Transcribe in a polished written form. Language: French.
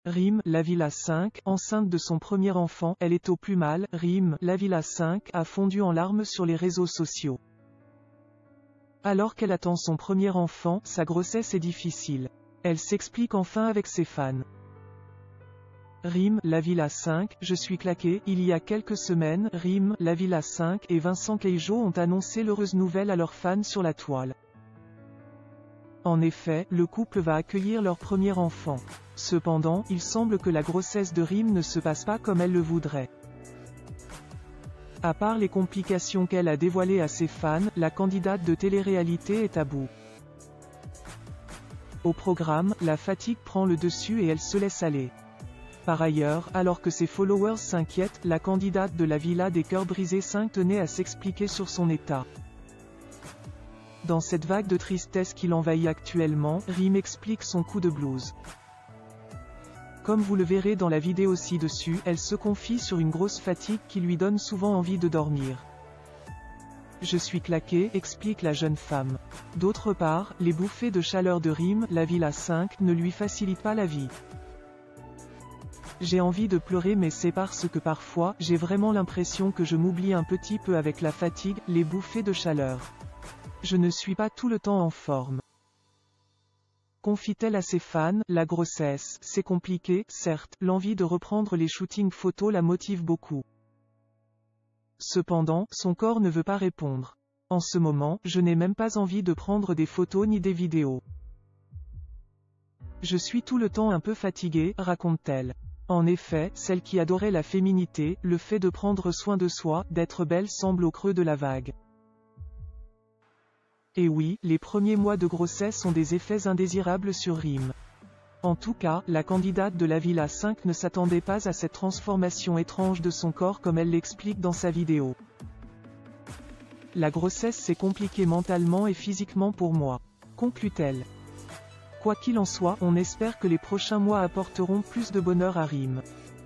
Rime, la Villa 5, enceinte de son premier enfant, elle est au plus mal. Rime, la Villa 5, a fondu en larmes sur les réseaux sociaux. Alors qu'elle attend son premier enfant, sa grossesse est difficile. Elle s'explique enfin avec ses fans. Rime, la Villa 5, je suis claqué. Il y a quelques semaines, Rime, la Villa 5 et Vincent Keijo ont annoncé l'heureuse nouvelle à leurs fans sur la toile. En effet, le couple va accueillir leur premier enfant. Cependant, il semble que la grossesse de Rime ne se passe pas comme elle le voudrait. À part les complications qu'elle a dévoilées à ses fans, la candidate de télé-réalité est à bout. Au programme, la fatigue prend le dessus et elle se laisse aller. Par ailleurs, alors que ses followers s'inquiètent, la candidate de la Villa des cœurs brisés 5 tenait à s'expliquer sur son état. Dans cette vague de tristesse qui l'envahit actuellement, Rime explique son coup de blues. Comme vous le verrez dans la vidéo ci-dessus, elle se confie sur une grosse fatigue qui lui donne souvent envie de dormir. Je suis claquée, explique la jeune femme. D'autre part, les bouffées de chaleur de Rime, la Villa 5, ne lui facilitent pas la vie. J'ai envie de pleurer mais c'est parce que parfois, j'ai vraiment l'impression que je m'oublie un petit peu avec la fatigue, les bouffées de chaleur. Je ne suis pas tout le temps en forme. Confie-t-elle à ses fans, la grossesse, c'est compliqué, certes, l'envie de reprendre les shootings photos la motive beaucoup. Cependant, son corps ne veut pas répondre. En ce moment, je n'ai même pas envie de prendre des photos ni des vidéos. Je suis tout le temps un peu fatiguée, raconte-t-elle. En effet, celle qui adorait la féminité, le fait de prendre soin de soi, d'être belle semble au creux de la vague. Et oui, les premiers mois de grossesse ont des effets indésirables sur Rime. En tout cas, la candidate de la Villa 5 ne s'attendait pas à cette transformation étrange de son corps comme elle l'explique dans sa vidéo. La grossesse s'est compliquée mentalement et physiquement pour moi, conclut-elle. Quoi qu'il en soit, on espère que les prochains mois apporteront plus de bonheur à Rime.